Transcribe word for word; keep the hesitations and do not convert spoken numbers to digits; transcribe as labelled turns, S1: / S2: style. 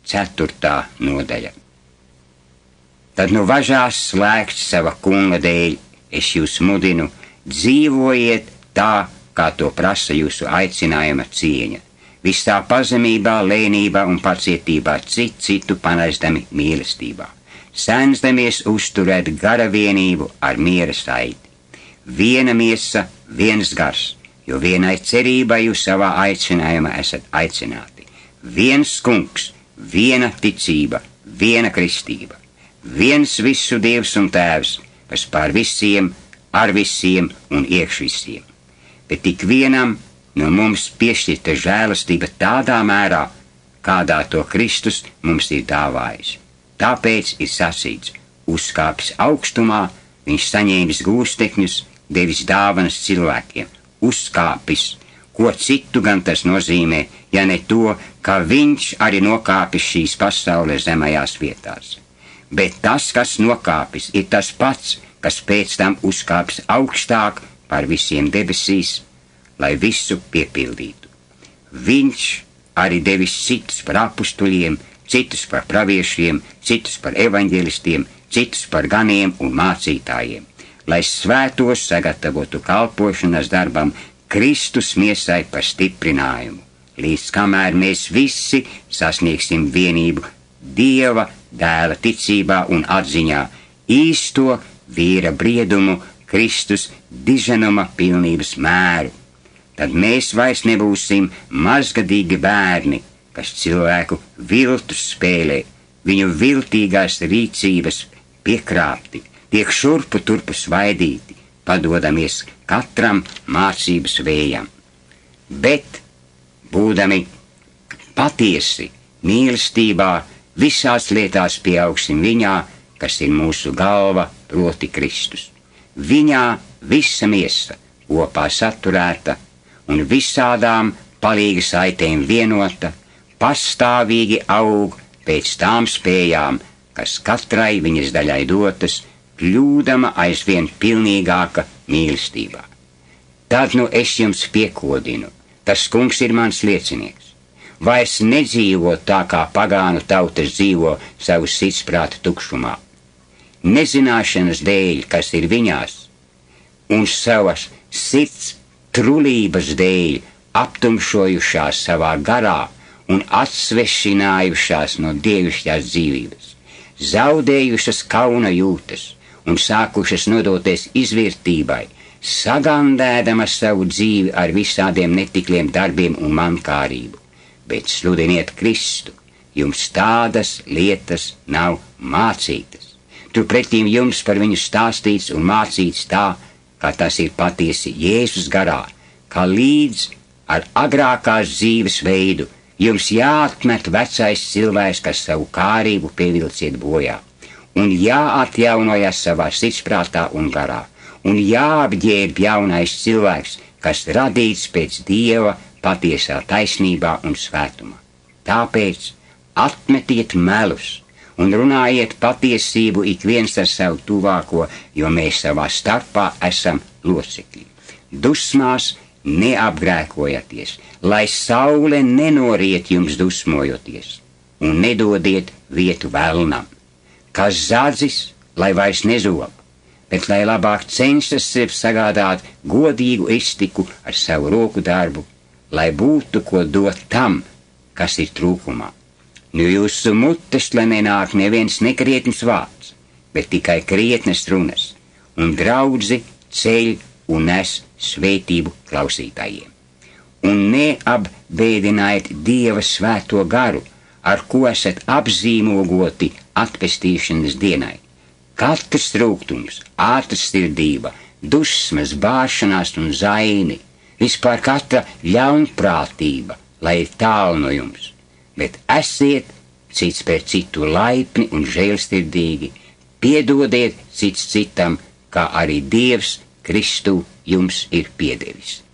S1: ceturtā nodaļa. Tad nu važās slēgts sava kunga dēļ, es jūs mudinu, dzīvojiet tā, kā to prasa jūsu aicinājuma cieņa, visā pazemībā, lēnībā un pacietībā cit citu panesdami mīlestībā, sensdamies uzturēt gara vienību ar miera saiti. Viena miesa, viens gars, jo vienai cerībai jūs savā aicinājumā esat aicināti. Viens kungs, viena ticība, viena kristība, viens visu Dievs un Tēvs, kas pār visiem, ar visiem un iekš visiem. Bet tik vienam no mums piešķirta žēlastība tādā mērā, kādā to Kristus mums ir dāvājis. Tāpēc ir sacīts, uzkāpis augstumā, viņš saņēmis gūstekņus, devis dāvanas cilvēkiem, uzkāpis, ko citu gan tas nozīmē, ja ne to, ka viņš arī nokāpis šīs pasaules zemajās vietās. Bet tas, kas nokāpis, ir tas pats, kas pēc tam uzkāpis augstāk par visiem debesīs, lai visu piepildītu. Viņš arī devis citus par apustuļiem, citus par praviešiem, citus par evaņģelistiem, citus par ganiem un mācītājiem, lai svētos sagatavotu kalpošanas darbam Kristus miesai par stiprinājumu, līdz kamēr mēs visi sasniegsim vienību Dieva dēla ticībā un atziņā, īsto vīra briedumu, Kristus diženuma pilnības mēru. Tad mēs vairs nebūsim mazgadīgi bērni, kas cilvēku viltus spēlē, viņu viltīgās rīcības piekrāpti, tiek šurpu turpu svaidīti, padodamies katram mācības vējam. Bet, būdami patiesi mīlestībā, visās lietās pieaugsim viņā, kas ir mūsu galva, proti Kristus. Viņā visa miesa kopā saturēta un visādām palīga saitēm vienota, pastāvīgi aug pēc tām spējām, kas katrai viņas daļai dotas, kļūdama aizvien pilnīgāka mīlestībā. Tad nu es jums piekodinu, tas kungs ir mans liecinieks. Vairs nedzīvo tā, kā pagānu tautas dzīvo savu sirdsprāta tukšumā. Nezināšanas dēļ, kas ir viņās, un savas sirds trulības dēļ aptumšojušās savā garā un atsvešinājušās no dievišķās dzīvības, zaudējušas kauna jūtas un sākušas nodoties izvērtībai, sagandēdamas savu dzīvi ar visādiem netikliem darbiem un mankārību. Bet sludiniet Kristu, jums tādas lietas nav mācītas. Turpretīm jums par viņu stāstīts un mācīts tā, kā tas ir patiesi Jēzus garā, kā līdz ar agrākās dzīves veidu jums jāatmet vecais cilvēks, kas savu kārību pievilciet bojā, un jāatjaunojas savā sirdsprātā un garā, un jāapģērb jaunais cilvēks, kas radīts pēc Dieva patiesā taisnībā un svētumā. Tāpēc atmetiet melus un runājiet patiesību ik viens ar savu tuvāko, jo mēs savā starpā esam locekļi. Dusmās neapgrēkojaties, lai saule nenoriet jums dusmojoties, un nedodiet vietu velnam, kas zadzis, lai vairs nezog, bet lai labāk cenšas sev sagādāt godīgu iztiku ar savu roku darbu, lai būtu ko dot tam, kas ir trūkumā. Nu jūsu mutes, lai nenāk neviens nekrietns vārds, bet tikai krietnes runas, un draudzi ceļ un nes svētību klausītājiem. Un neapbēdinājiet Dieva svēto garu, ar ko esat apzīmogoti atpestīšanas dienai. Katrs trūktums, ātrsirdība, dusmas, bāšanās un zaini, vispār katra ļaunprātība, lai ir tālu no jums, bet esiet cits pret citu laipni un žēlsirdīgi, piedodiet cits citam, kā arī Dievs Kristu jums ir piedevis.